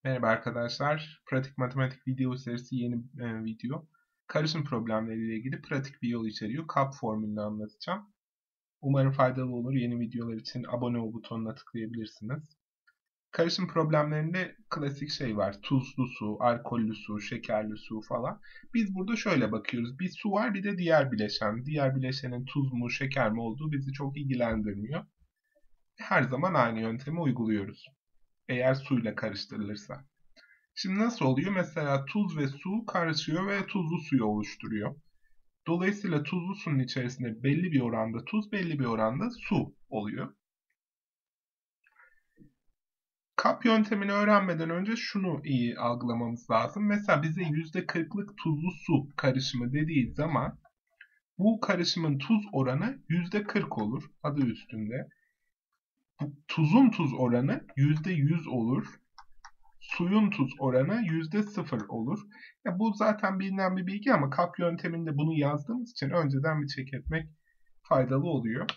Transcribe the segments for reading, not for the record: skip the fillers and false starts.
Merhaba arkadaşlar. Pratik matematik video serisi yeni video. Karışım problemleriyle ilgili pratik bir yol içeriyor. KAP formülünü anlatacağım. Umarım faydalı olur. Yeni videolar için abone ol butonuna tıklayabilirsiniz. Karışım problemlerinde klasik şey var. Tuzlu su, alkollü su, şekerli su falan. Biz burada şöyle bakıyoruz. Bir su var, bir de diğer bileşen. Diğer bileşenin tuz mu, şeker mi olduğu bizi çok ilgilendirmiyor. Her zaman aynı yöntemi uyguluyoruz. Eğer suyla karıştırılırsa. Şimdi nasıl oluyor? Mesela tuz ve su karışıyor ve tuzlu suyu oluşturuyor. Dolayısıyla tuzlu suyun içerisinde belli bir oranda tuz, belli bir oranda su oluyor. KAP yöntemini öğrenmeden önce şunu iyi algılamamız lazım. Mesela bize %40'lık tuzlu su karışımı dediği zaman bu karışımın tuz oranı %40 olur adı üstünde. Tuzun tuz oranı %100 olur. Suyun tuz oranı %0 olur. Bu zaten bilinen bir bilgi ama KAP yönteminde bunu yazdığımız için önceden bir check etmek faydalı oluyor.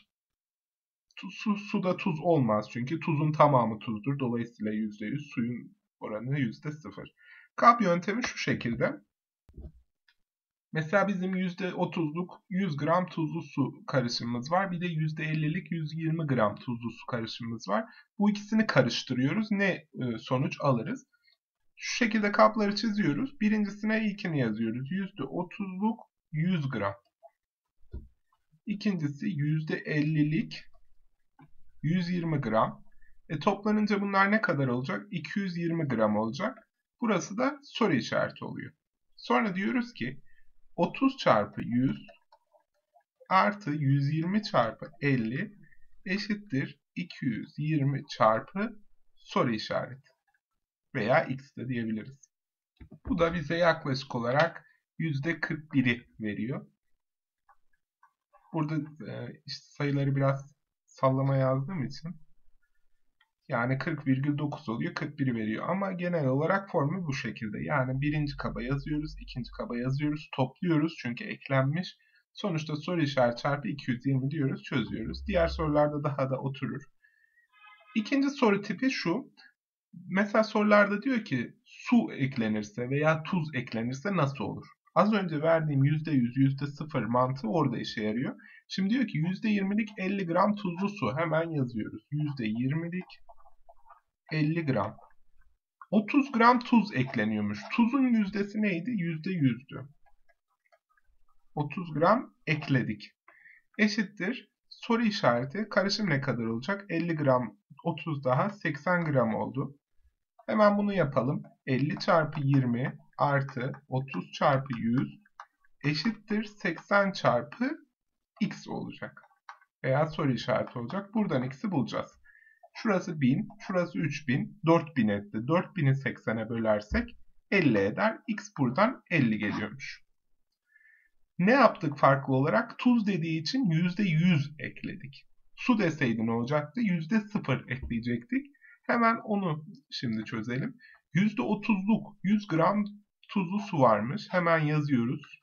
Suda tuz olmaz çünkü tuzun tamamı tuzdur. Dolayısıyla %100, suyun oranı %0. KAP yöntemi şu şekilde. Mesela bizim %30'luk 100 gram tuzlu su karışımımız var. Bir de %50'lik 120 gram tuzlu su karışımımız var. Bu ikisini karıştırıyoruz. Ne sonuç alırız? Şu şekilde kapları çiziyoruz. Birincisine ilkini yazıyoruz. %30'luk 100 gram. İkincisi %50'lik 120 gram. Toplanınca bunlar ne kadar olacak? 220 gram olacak. Burası da soru işareti oluyor. Sonra diyoruz ki 30 çarpı 100 artı 120 çarpı 50 eşittir 220 çarpı soru işareti. Veya x de diyebiliriz. Bu da bize yaklaşık olarak %41'i veriyor. Burada işte sayıları biraz sallama yazdığım için yani 40,9 oluyor, 41'i veriyor. Ama genel olarak formül bu şekilde. Yani birinci kaba yazıyoruz, ikinci kaba yazıyoruz, topluyoruz çünkü eklenmiş. Sonuçta soru işareti çarpı 220 diyoruz, çözüyoruz. Diğer sorularda daha da oturur. İkinci soru tipi şu. Mesela sorularda diyor ki su eklenirse veya tuz eklenirse nasıl olur? Az önce verdiğim %100, %0 mantığı orada işe yarıyor. Şimdi diyor ki %20'lik 50 gram tuzlu su. Hemen yazıyoruz. %20'lik 50 gram. 30 gram tuz ekleniyormuş. Tuzun yüzdesi neydi? %100'dü. 30 gram ekledik. Eşittir. Soru işareti. Karışım ne kadar olacak? 50 gram 30 daha 80 gram oldu. Hemen bunu yapalım. 50 çarpı 20 artı 30 çarpı 100 eşittir 80 çarpı x olacak. Veya soru işareti olacak. Buradan x'i bulacağız. Şurası 1000, şurası 3000, 4000 etti. 4000'i 80'e bölersek 50 eder. X buradan 50 geliyormuş. Ne yaptık farklı olarak? Tuz dediği için %100 ekledik. Su deseydi ne olacaktı? %0 ekleyecektik. Hemen onu şimdi çözelim. %30'luk 100 gram tuzlu su varmış. Hemen yazıyoruz.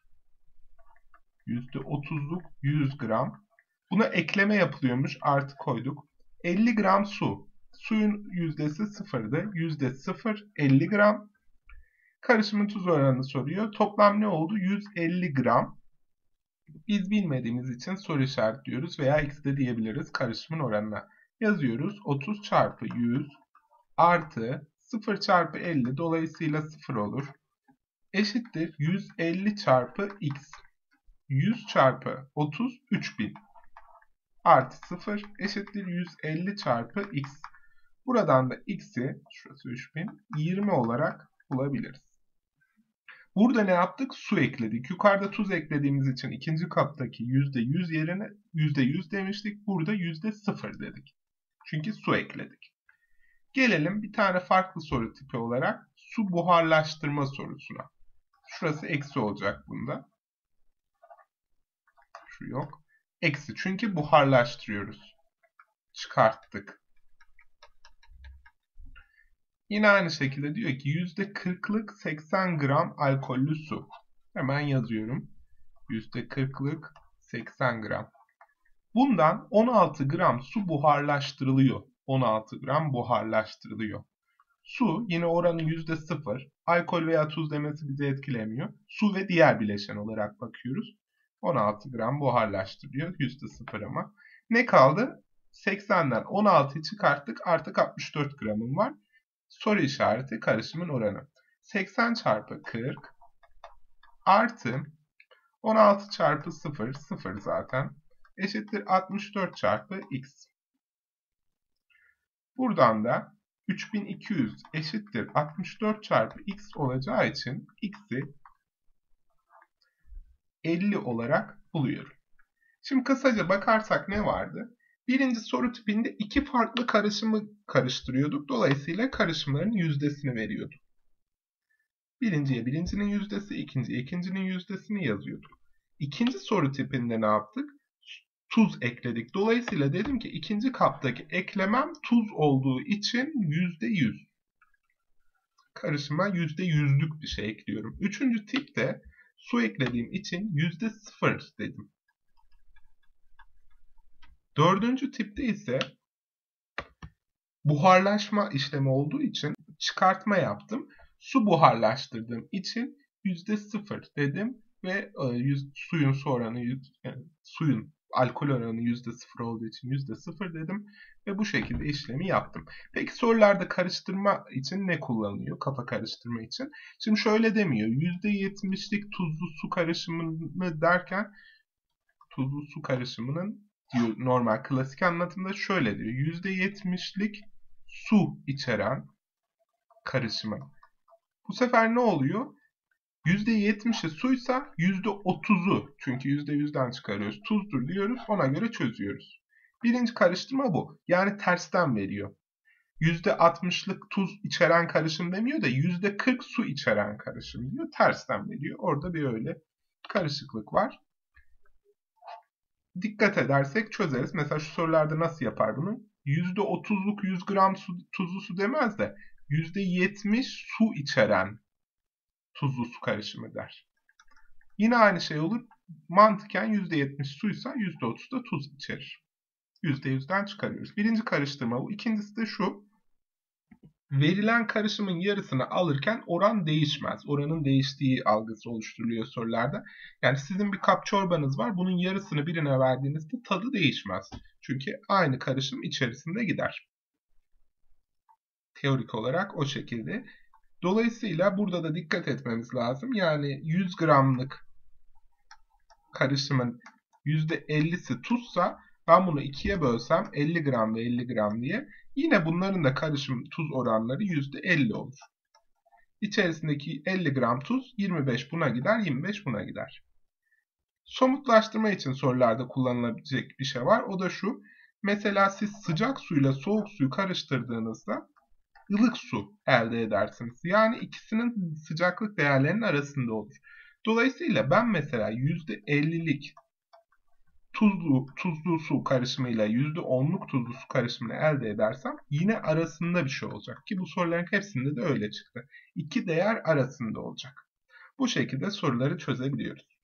%30'luk 100 gram. Buna ekleme yapılıyormuş. Artı koyduk. 50 gram su. Suyun yüzdesi 0'dı. %0 50 gram. Karışımın tuz oranını soruyor. Toplam ne oldu? 150 gram. Biz bilmediğimiz için soru işaretliyoruz veya x de diyebiliriz karışımın oranına. Yazıyoruz 30 çarpı 100 artı 0 çarpı 50 dolayısıyla 0 olur. Eşittir 150 çarpı x. 100 çarpı 30 3000 artı 0 eşittir 150 çarpı x. Buradan da x'i şurası 3000 20 olarak bulabiliriz. Burada ne yaptık? Su ekledik. Yukarıda tuz eklediğimiz için ikinci kaptaki %100 yerine %100 demiştik. Burada %0 dedik. Çünkü su ekledik. Gelelim bir tane farklı soru tipi olarak su buharlaştırma sorusuna. Şurası eksi olacak bunda. Şu yok. Eksi çünkü buharlaştırıyoruz. Çıkarttık. Yine aynı şekilde diyor ki %40'lık 80 gram alkollü su. Hemen yazıyorum. %40'lık 80 gram. Bundan 16 gram su buharlaştırılıyor. 16 gram buharlaştırılıyor. Su yine oranı %0. Alkol veya tuz demesi bizi etkilemiyor. Su ve diğer bileşen olarak bakıyoruz. 16 gram buharlaştırıyor. %0 ama. Ne kaldı? 80'den 16'yı çıkarttık. Artık 64 gramım var. Soru işareti karışımın oranı. 80 çarpı 40 artı 16 çarpı 0, 0 zaten, eşittir 64 çarpı x. Buradan da 3200 eşittir 64 çarpı x olacağı için x'i 50 olarak buluyorum. Şimdi kısaca bakarsak ne vardı? Birinci soru tipinde iki farklı karışımı karıştırıyorduk. Dolayısıyla karışımların yüzdesini veriyorduk. Birinciye birincinin yüzdesi, ikinciye ikincinin yüzdesini yazıyorduk. İkinci soru tipinde ne yaptık? Tuz ekledik. Dolayısıyla dedim ki ikinci kaptaki eklemem tuz olduğu için %100. Karışıma %100'lük bir şey ekliyorum. Üçüncü tipte su eklediğim için %0 dedim. Dördüncü tipte ise buharlaşma işlemi olduğu için çıkartma yaptım. Su buharlaştırdığım için %0 dedim ve suyun alkol oranı %0 olduğu için %0 dedim ve bu şekilde işlemi yaptım. Peki sorularda karıştırma için ne kullanılıyor? Kafa karıştırma için. Şimdi şöyle demiyor. %70'lik tuzlu su karışımını derken tuzlu su karışımının diyor, normal klasik anlatımda şöyle diyor. %70'lik su içeren karışımı. Bu sefer ne oluyor? %70'i suysa %30'u, çünkü %100'den çıkarıyoruz, tuzdur diyoruz, ona göre çözüyoruz. Birinci karıştırma bu. Yani tersten veriyor. %60'lık tuz içeren karışım demiyor da %40 su içeren karışım diyor. Tersten veriyor. Orada bir öyle karışıklık var. Dikkat edersek çözeriz. Mesela şu sorularda nasıl yapar bunu? %30'luk 100 gram tuzlu su demez de %70 su içeren tuzlu su karışımı der. Yine aynı şey olur. Mantıken %70 suysa %30 da tuz içerir. %100'den çıkarıyoruz. Birinci karıştırma bu. İkincisi de şu. Verilen karışımın yarısını alırken oran değişmez. Oranın değiştiği algısı oluşturuluyor sorularda. Yani sizin bir kap çorbanız var. Bunun yarısını birine verdiğinizde tadı değişmez. Çünkü aynı karışım içerisinde gider. Teorik olarak o şekilde. Dolayısıyla burada da dikkat etmemiz lazım. Yani 100 gramlık karışımın %50'si tuzsa ben bunu 2'ye bölsem 50 gram ve 50 gram diye yine bunların da karışım tuz oranları %50 olur. İçerisindeki 50 gram tuz 25 buna gider, 25 buna gider. Somutlaştırma için sorularda kullanılabilecek bir şey var. O da şu. Mesela siz sıcak suyla soğuk suyu karıştırdığınızda ılık su elde edersiniz. Yani ikisinin sıcaklık değerlerinin arasında olur. Dolayısıyla ben mesela %50'lik tuzlu su karışımıyla %10'luk tuzlu su karışımını elde edersem yine arasında bir şey olacak. Ki bu soruların hepsinde de öyle çıktı. İki değer arasında olacak. Bu şekilde soruları çözebiliyoruz.